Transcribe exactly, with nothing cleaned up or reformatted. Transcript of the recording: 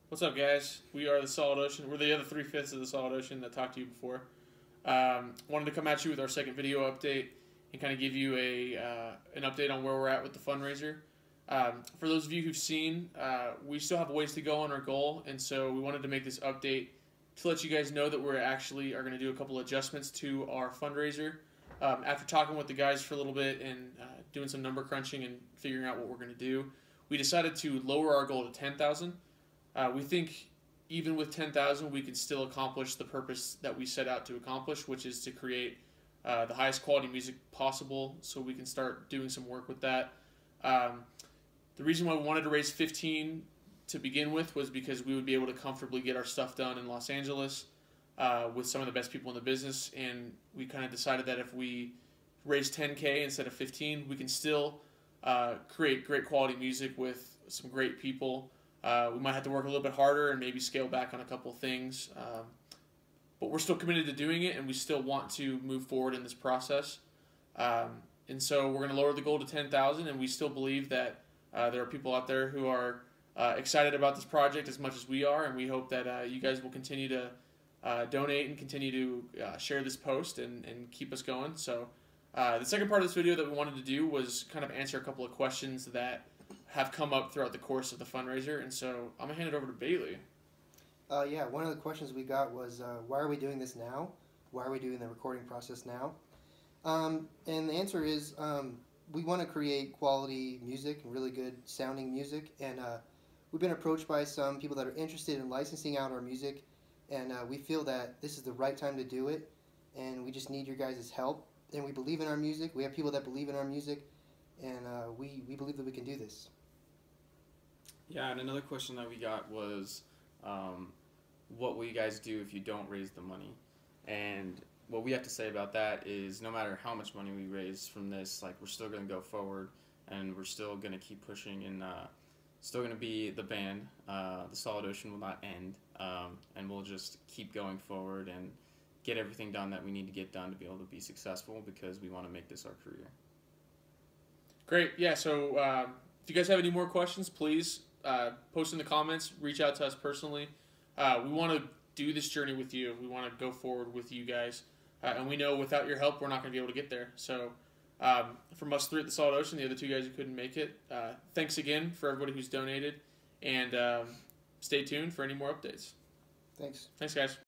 What's up, guys? We are the Solid Ocean. We're the other three-fifths of the Solid Ocean that talked to you before. Um, wanted to come at you with our second video update and kind of give you a uh, an update on where we're at with the fundraiser. Um, for those of you who've seen, uh, we still have a ways to go on our goal, and so we wanted to make this update to let you guys know that we're actually are going to do a couple adjustments to our fundraiser. Um, after talking with the guys for a little bit and uh, doing some number crunching and figuring out what we're going to do, we decided to lower our goal to ten thousand. Uh, we think even with ten thousand, we can still accomplish the purpose that we set out to accomplish, which is to create uh, the highest quality music possible so we can start doing some work with that. Um, the reason why we wanted to raise fifteen to begin with was because we would be able to comfortably get our stuff done in Los Angeles uh, with some of the best people in the business, and we kind of decided that if we raise ten K instead of fifteen, we can still uh, create great quality music with some great people. Uh, we might have to work a little bit harder and maybe scale back on a couple things, um, but we're still committed to doing it, and we still want to move forward in this process. Um, and so we're going to lower the goal to ten thousand, and we still believe that uh, there are people out there who are uh, excited about this project as much as we are, and we hope that uh, you guys will continue to uh, donate and continue to uh, share this post and, and keep us going. So uh, the second part of this video that we wanted to do was kind of answer a couple of questions that have come up throughout the course of the fundraiser, and so I'm gonna hand it over to Bailey. Uh, yeah, one of the questions we got was, uh, why are we doing this now? Why are we doing the recording process now? Um, and the answer is, um, we want to create quality music and really good sounding music, and uh, we've been approached by some people that are interested in licensing out our music, and uh, we feel that this is the right time to do it, and we just need your guys' help. And we believe in our music. We have people that believe in our music, and uh, we, we believe that we can do this. Yeah, and another question that we got was, um, what will you guys do if you don't raise the money? And what we have to say about that is no matter how much money we raise from this, like, we're still going to go forward, and we're still going to keep pushing, and uh, still going to be the band. Uh, the Solid Ocean will not end, um, and we'll just keep going forward and get everything done that we need to get done to be able to be successful, because we want to make this our career. Great. Yeah, so um, if you guys have any more questions, please uh, post in the comments, reach out to us personally. Uh, we want to do this journey with you. We want to go forward with you guys. Uh, and we know without your help, we're not going to be able to get there. So um, from us three at the Solid Ocean, the other two guys who couldn't make it, uh, thanks again for everybody who's donated. And um, stay tuned for any more updates. Thanks. Thanks, guys.